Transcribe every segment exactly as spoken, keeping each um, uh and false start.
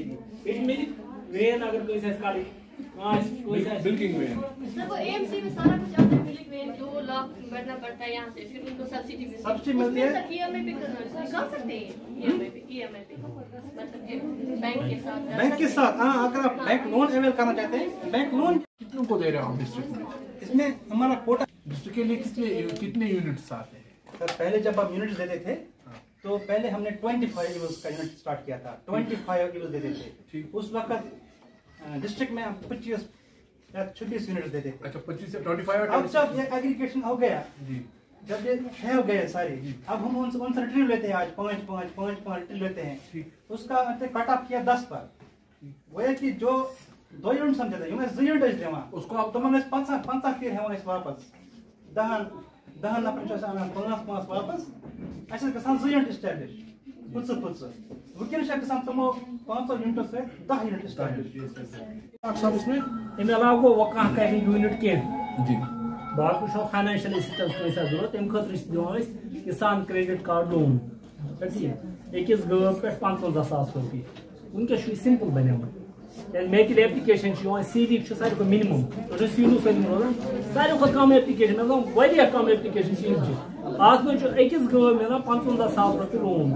ये मेरी वेन अगर कोई से काली हां कोई से बिल्किंग वेन सर वो एएमसी में सारा कुछ आता है, मिल्क वेन दो लाख भरना पड़ता है यहाँ से, फिर उनको सब्सिडी मिलती है। सब्सिडी मिलती है, सर ईएमआई पे निकाल सकते हैं, ईएमआई पे ईएमआई पे मतलब बैंक के साथ बैंक के साथ। हाँ, अगर आप बैंक लोन अवेल करना चाहते हैं, बैंक लोन कितनों को दे रहे हो डिस्ट्रिक्ट में? इसमें हमारा कोटा डिस्ट्रिक्ट के लिए कितने कितने यूनिट्स आते हैं? सर पहले जब आप यूनिट्स देते थे तो पहले हमने पच्चीस यूनिट्स का यूनिट स्टार्ट किया था, पच्चीस यूनिट्स देते थे। उस वक्त डिस्ट्रिक्ट में हम पच्चीस या छब्बीस यूनिट्स देते थे। अच्छा, पच्चीस से पच्चीस। अब जब ये एग्रीगेशन हो गया जी, जब ये है हो गए सारे, अब हम उनसे उनसे ट्रिल लेते हैं, आज पाँच पाँच पाँच पाँच ट्रिल लेते हैं, उसका कट ऑफ किया दस पर। वो है कि जो दो यूनिट समझे थे यूनिट यूनिट देवा उसको अब तो मैंने पंचा पंचा फिर है वहाँ वापस दहन दहन नफर चो आना पाँच पाँच वापस ऐसे गसान जो यूनिट एस्टैब्लिश पुछ पुछ वकिल से गसान तमो पाँच यूनिट से दस यूनिट एस्टैब्लिश। सब इसमें इन अलावा वो वकां का यूनिट के जी बाकी शो फाइनेंशियल असिस्टेंस कैसा जरूरत हम खतर दिवान किसान क्रेडिट कार्ड लोन अकिस गव पे पंचवंजा सास रुपये वनकस सिंपल बनेमत मेटिल एप्लिकेशन सी डी सारे मिनिमम रिसीव सम रोजान सारे खुद कम एप्लिकेशन मे कम एप्लिकेशन सी डी अत अकिस गव मिलान पंचवंजा सास रुपये लोन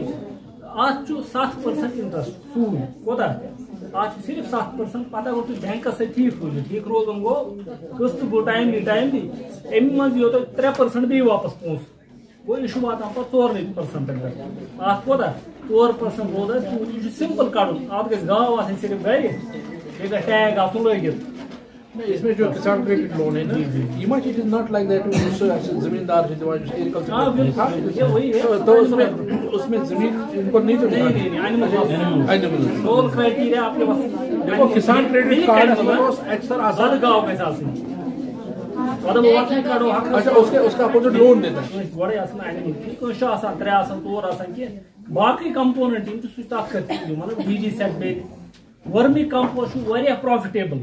अत सत परसेंट इंटरेस्ट सूद कोता आज सिर्फ सात परसेंट पता गो बैंक से ठीक रोज ठीक रोजन गो कस्त गो टाइम दी टाइम दी अमि मज यो तो त्रे परसेंट बे वापस पोस गो यह वातान पे चोर परसेंट अत कोता चोर परसेंट रोज सूद सिंपल कड़न अत ग गाँव आ सिर्फ गर बे टैग आसन लगित इसमें जो किसान क्रेडिट लोन है ना, ये much it is not like that जमींदार जो एग्रीकल्चर वही है तो उसमें उसमें जमीन इनको नहीं तो नहीं नहीं एनिमल रोल क्राइटेरिया आपके पास देखो किसान क्रेडिट कार्ड अक्सर आसान गांव के हिसाब से मतलब वो वाटने कार्ड हक अच्छा उसके उसका अपोजिट लोन देता है बड़े आसान एनिमल ठीक है शो आसान त्रे आसान चोर आसान के बाकी कंपोनेंट इन तो सुता करती मतलब बीजी सेट बे वर्मी कंपोस्ट वारिया प्रॉफिटेबल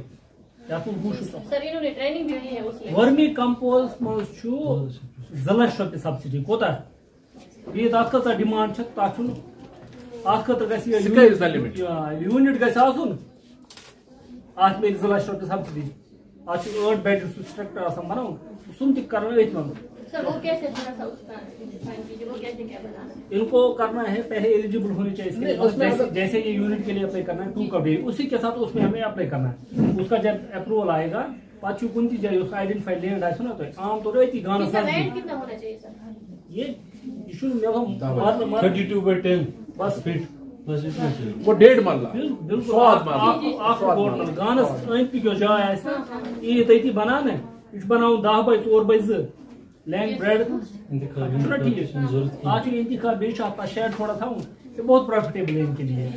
सर इन्होंने ट्रेनिंग भी दी है उसमें वर्मी कंपोस्ट मज लक्ष रुपये सब्सिडी कोता ये तथ कत डिमांड तथ यूनिट गस मे जो लक्ष रुपये सब्सिडी अठ बेड स्ट्रक्चर बना सुन तक सर वो कैसे थोड़ा सा उसका वो कैसे क्या बनाना इनको करना है पहले एलिजिबल होने चाहिए जैसे, जैसे ये यूनिट के लिए अप्लाई करना है टू का भी उसी के साथ उसमें हमें अप्लाई करना है उसका जब अप्रूवल आएगा पाचू कुन जाए उसका आइडेंटिफाइड लैंड आए ना तो आमतौर पर गाना कितना होना चाहिए सर ये issue thirty two by ten बस फीट वो डेढ़ मल्ला बिल्कुल गानस अंद जाए ये तथी बनान यह बना दह बाई चोर बाई जो लैंड ब्रेड ठीक आज इंतखाब बे शेड थोड़ा था बहुत प्रॉफिटेबल है इनके लिए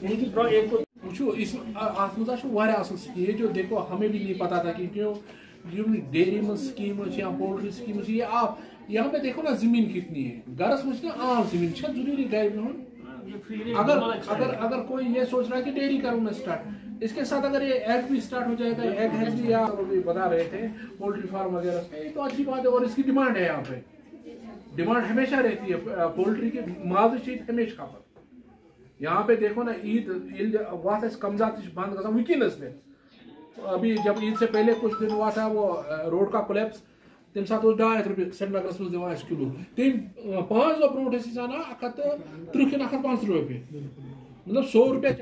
ये जो देखो हमें भी नहीं पता था कि क्यों डेयरी में स्कीम या पोल्ट्री स्कीम ये आप यहाँ पे देखो ना जमीन कितनी है गरस में ना आम जमीन जरूरी घर में अगर अगर अगर कोई ये सोच रहा है कि डेयरी करूँ मैं स्टार्ट इसके साथ अगर ये एग भी स्टार्ट हो जाएगा एग हैचरी या बता रहे थे पोल्ट्री फार्म वगैरह ये तो अच्छी बात है और इसकी डिमांड है यहाँ पे डिमांड हमेशा रहती है पोल्ट्री की माज चीज हमेशा खपत यहाँ पे देखो ना ईद ईद वह कम जात बंद कर वनस अभी जब ईद से पहले कुछ दिन हुआ था वो रोड का कोलैप्स तम सात ढाई हथ रुपये श्रीनगर मज दिवान किलो तम पाँच दह ब्रोट अख त्रुह कि अख पाँच रुपये मतलब सौ रुपये